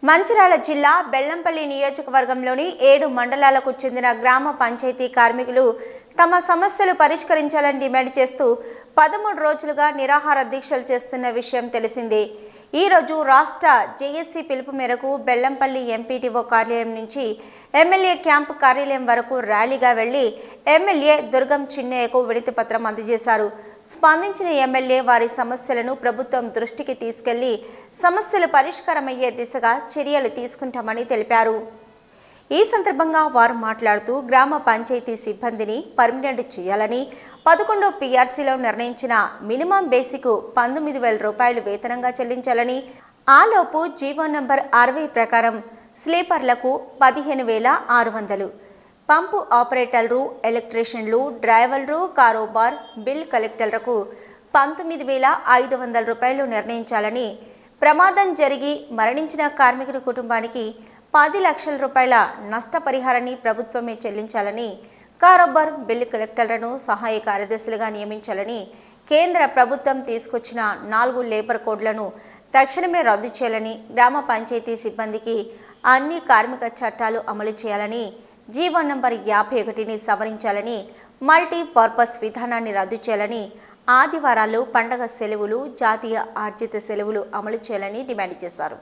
మంచిర్యాల జిల్లా బెల్లంపల్లి నియోజకవర్గంలోని 7 మండలాలకు చెందిన గ్రామ పంచాయతీ కార్మికులు తమ సమస్యలు పరిష్కరించాలని డిమాండ్ చేస్తూ 13 రోజులుగా నిరాహార దీక్షలు చేస్తున్న విషయం తెలిసిందే। ఈ రోజు రాష్ట్ర జేఏసీ పిలుపు మేరకు బెల్లంపల్లి ఎంపీటీఓ కార్యాలయం నుంచి ఎమ్మెల్యే క్యాంపు కార్యాలయం వరకు ర్యాలీగా వెళ్లి ఎమ్మెల్యే దుర్గం చిన్నయ్యకు వినతి పత్రం అందజేశారు। స్పందించిన ఎమ్మెల్యే వారి సమస్యలను ప్రభుత్వం దృష్టికి తీసుకెళ్లి సమస్యలు పరిష్కారమయ్యే దిశగా చర్యలు తీసుకుంటామని తెలిపారు। ఈ సందర్భంగా వారు మాట్లాడుతూ గ్రామ పంచాయతీ సిబ్బందిని పర్మనెంట్ చేయాలని 11 PRCలో నిర్ణయించిన మినిమం బేసిక్ 19,000 రూపాయలు వేతనంగా చెల్లించాలని, ఆలోపు జీవో నంబర్ 60 ప్రకారం స్లీపర్లకు 15,600, పంపు ఆపరేటర్లు, ఎలక్ట్రీషియన్లు, డ్రైవర్లు, కారోబార్, బిల్ కలెక్టర్లకు 19,500 రూపాయలు నిర్ణయించాలని, ప్రమాదం జరిగి మరణించిన కార్మికుడి కుటుంబానికి 10 లక్షల రూపాయల నష్టపరిహారాన్ని ప్రభుత్వమే చెల్లించాలని, కారోబార్, బిల్ కలెక్టర్లను సహాయ కార్యదర్శులుగా నియమించాలని, కేంద్ర ప్రభుత్వం తీసుకొచ్చిన 4 లేబర్ కోడ్లను తక్షణమే రద్దు చేయాలని, గ్రామ పంచాయతీ సిబ్బందికి అన్ని కార్మిక చట్టాలు అమలు చేయాలని, జీవో నంబర్ 51ని సవరించాలని, మల్టీ పర్పస్ విధానాన్ని రద్దు చేయాలని, ఆదివారాలు, పండగ సెలవులు, జాతీయ ఆర్జిత సెలవులు అమలు చేయాలని డిమాండ్ చేశారు।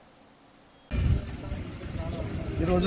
ఈరోజు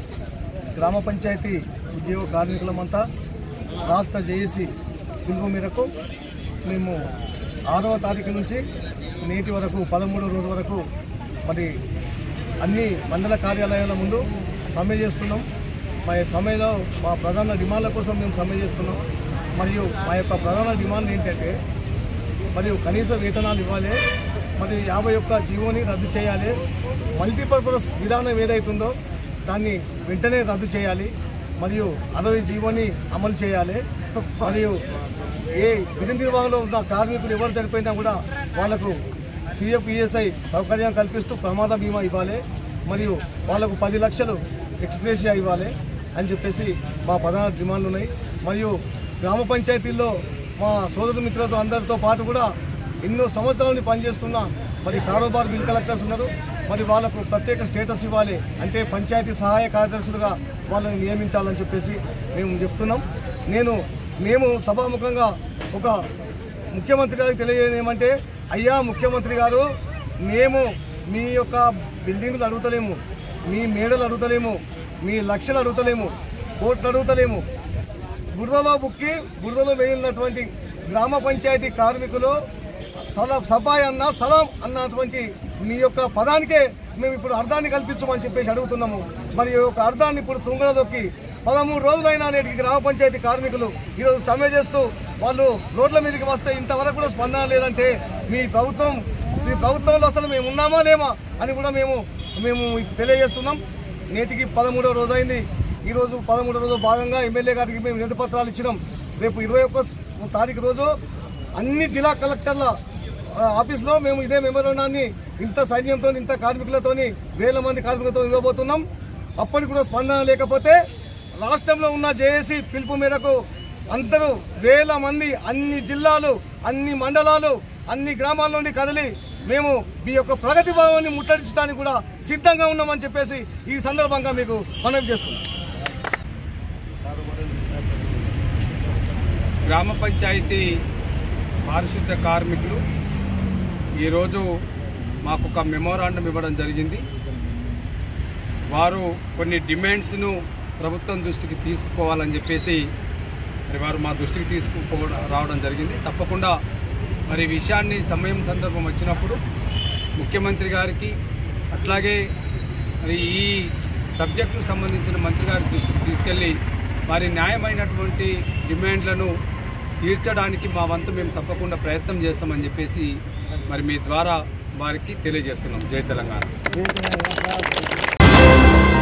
గ్రామ పంచాయతీ ఉద్యోగ కార్మికులమంతా రాష్ట్ర జేఏసీ పిలుపు మేరకు మేము 6వ తారీఖు నుంచి నేటి వరకు 13వ రోజు వరకు మరి అన్ని మండల కార్యాలయాల ముందు సమ్మె చేస్తున్నాం। మా సమ్మెలో మా ప్రధాన డిమాండ్ల కోసం మేము సమ్మె చేస్తున్నాం। మరియు మా యొక్క ప్రధాన డిమాండ్ ఏంటంటే మరియు కనీస వేతనాలు ఇవ్వాలి, మరియు 51 జీవోని రద్దు చేయాలి, మల్టీపర్పస్ విధానం ఏదైతుందో దాన్ని వెంటనే రద్దు చేయాలి, మరియు 60 జీవోని అమలు చేయాలి, మరియు ఏ విధి నిర్వహణలో ఉన్న కార్మికులు ఎవరు చనిపోయినా కూడా వాళ్లకు PF ESI సౌకర్యం కల్పిస్తూ ప్రమాద బీమా ఇవ్వాలి, మరియు వాళ్లకు 10 లక్షలు ఎక్స్గ్రేషియా ఇవ్వాలి అని చెప్పేసి మా ప్రధాన డిమాండ్లు ఉన్నాయి। మరియు గ్రామ పంచాయతీల్లో మా సోదరు మిత్రులతో అందరితో పాటు కూడా ఎన్నో సంవత్సరాల నుంచి పనిచేస్తున్న మరి కారోబార్, బిల్ కలెక్టర్స్ ఉన్నారు, మరి వాళ్ళకు ప్రత్యేక స్టేటస్ ఇవ్వాలి, అంటే పంచాయతీ సహాయ కార్యదర్శులుగా వాళ్ళని నియమించాలని చెప్పేసి మేము చెప్తున్నాం। మేము సభాముఖంగా ఒక ముఖ్యమంత్రి గారికి తెలియజేయడం ఏమంటే, అయ్యా ముఖ్యమంత్రి గారు, మేము మీ యొక్క బిల్డింగ్లు అడుగుతలేము, మీ మేడలు అడుగుతలేము, మీ లక్షలు అడుగుతలేము, కోట్లు అడుగుతలేము, బురదలో బుక్కి బురదలో వేయినటువంటి గ్రామ పంచాయతీ కార్మికులు సబాయ్ అన్న సలాం అన్నటువంటి మీ యొక్క పదానికే మేము ఇప్పుడు అర్థాన్ని కల్పించమని చెప్పేసి అడుగుతున్నాము। మరి ఈ యొక్క అర్థాన్ని ఇప్పుడు తుంగలదొక్కి 13 రోజులైనా నేటికి గ్రామ పంచాయతీ కార్మికులు ఈరోజు సమ్మె చేస్తూ వాళ్ళు రోడ్ల మీదకి వస్తే ఇంతవరకు కూడా స్పందన లేదంటే మీ ప్రభుత్వంలో అసలు మేము ఉన్నామా లేమా అని కూడా మేము తెలియజేస్తున్నాం। నేటికి 13వ రోజు అయింది। ఈరోజు 13వ రోజు భాగంగా ఎమ్మెల్యే గారికి మేము వినతి పత్రాలు ఇచ్చినాం। రేపు 21వ తారీఖు రోజు అన్ని జిల్లా కలెక్టర్ల ఆఫీస్లో మేము ఇదే మెమోరాండాన్ని ఇంత సైన్యంతో, ఇంత కార్మికులతో, వేల మంది కార్మికులతో ఇవ్వబోతున్నాం। అప్పటికి కూడా స్పందన లేకపోతే రాష్ట్రంలో ఉన్న జేఏసీ పిలుపు మేరకు అందరూ వేల మంది అన్ని జిల్లాలు, అన్ని మండలాలు, అన్ని గ్రామాల నుండి కదిలి మేము మీ యొక్క ప్రగతి భావాన్ని ముట్టడించడానికి కూడా సిద్ధంగా ఉన్నామని చెప్పేసి ఈ సందర్భంగా మీకు మనవి చేస్తున్నాం। గ్రామ పంచాయతీ పారిశుద్ధ కార్మికులు ఈరోజు మాకు ఒక మెమోరాండం ఇవ్వడం జరిగింది। వారు కొన్ని డిమాండ్స్ను ప్రభుత్వం దృష్టికి తీసుకుపోవాలని చెప్పేసి మరి వారు మా దృష్టికి రావడం జరిగింది। తప్పకుండా మరి విషయాన్ని సందర్భం వచ్చినప్పుడు ముఖ్యమంత్రి గారికి, అట్లాగే మరి ఈ సబ్జెక్టుకు సంబంధించిన మంత్రి గారి దృష్టికి తీసుకెళ్ళి వారి న్యాయమైనటువంటి డిమాండ్లను తీర్చడానికి మా వంతు మేము తప్పకుండా ప్రయత్నం చేస్తామని చెప్పేసి మరి మీ ద్వారా వారికి తెలియజేస్తున్నాం। జై తెలంగాణ।